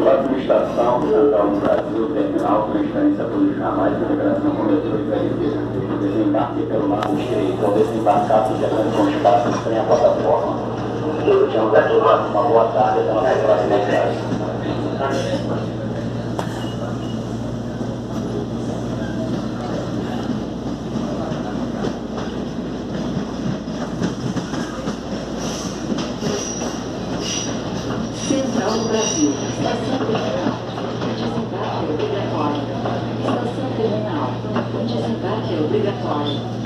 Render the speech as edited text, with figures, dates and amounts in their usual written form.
Próxima estação, Central do Brasil, terminal, transferência por jamais, integração com metrô e VLT. Desembarque pelo lado direito. Ao desembarcar, sujeitando com espaço em frente à plataforma. Desejamos a todos uma boa tarde até nossa próxima viagem. Central do Brasil, estação terminal, desembarque obrigatório. Estação terminal, desembarque obrigatório.